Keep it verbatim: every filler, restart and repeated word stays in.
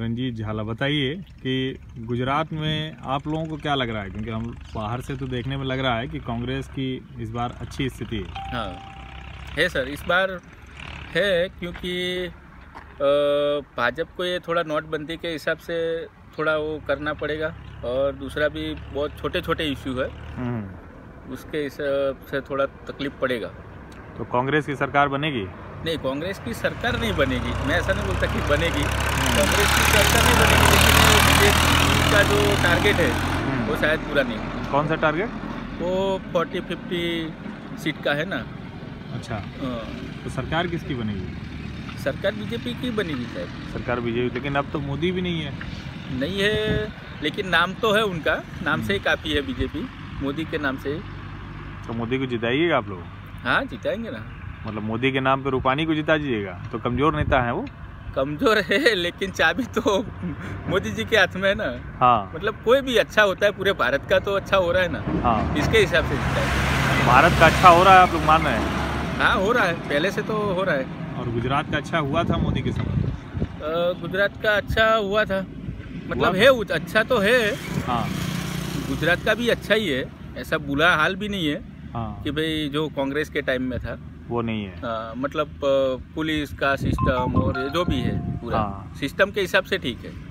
रंजीत झाला, बताइए कि गुजरात में आप लोगों को क्या लग रहा है, क्योंकि हम बाहर से तो देखने में लग रहा है कि कांग्रेस की इस बार अच्छी स्थिति है। हाँ है सर, इस बार है, क्योंकि भाजपा को ये थोड़ा नोटबंदी के हिसाब से थोड़ा वो करना पड़ेगा, और दूसरा भी बहुत छोटे छोटे इश्यू है, उसके हिसाब से थोड़ा तकलीफ पड़ेगा। तो कांग्रेस की सरकार बनेगी? नहीं, कांग्रेस की सरकार नहीं बनेगी, मैं ऐसा नहीं बोलता कि बनेगी, कांग्रेस की सरकार नहीं बनेगी, लेकिन बीजेपी का जो टारगेट है वो शायद पूरा नहीं। कौन सा टारगेट? वो फोर्टी फिफ्टी सीट का है ना। अच्छा, तो सरकार किसकी बनेगी? सरकार बीजेपी की बनेगी शायद। सरकार बीजेपी, लेकिन अब तो मोदी भी नहीं है। नहीं है, लेकिन नाम तो है उनका, नाम से ही काफ़ी है बीजेपी, मोदी के नाम से। तो मोदी को जिताइएगा आप लोग? हाँ, जिताएंगे ना। मतलब मोदी के नाम पे रूपानी को जिता दीजिएगा? तो कमजोर नेता है वो। कमजोर है, लेकिन चाबी तो मोदी जी के हाथ में है ना। हाँ, मतलब कोई भी अच्छा होता है, पूरे भारत का तो अच्छा हो रहा है ना। हाँ, इसके हिसाब से जिताएंगे। भारत का अच्छा हो रहा है आप लोग मान रहे हैं? हाँ, हो रहा है, पहले से तो हो रहा है। और गुजरात का अच्छा हुआ था मोदी के समय? गुजरात का अच्छा हुआ था, मतलब है, अच्छा तो है। हाँ, गुजरात का भी अच्छा ही है, ऐसा बुरा हाल भी नहीं है। हाँ, कि भाई जो कांग्रेस के टाइम में था वो नहीं है। आ, मतलब पुलिस का सिस्टम और ये जो भी है पूरा, हाँ, सिस्टम के हिसाब से ठीक है।